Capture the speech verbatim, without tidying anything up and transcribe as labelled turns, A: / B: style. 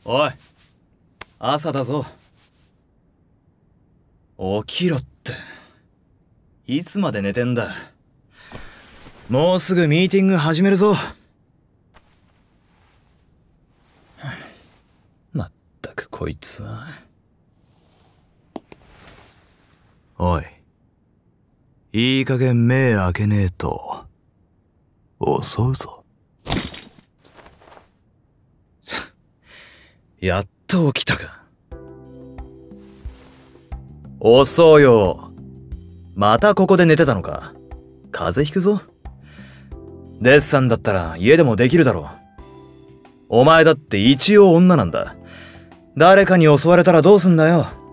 A: おい、朝だぞ。起きろって。いつまで寝てんだ。もうすぐミーティング始めるぞ。まったくこいつは。おい、いい加減目開けねえと襲うぞ。やっと起きたか。遅うよ。またここで寝てたのか。風邪ひくぞ。デッサンだったら家でもできるだろう。お前だって一応女なんだ。誰かに襲われたらどうすんだよ。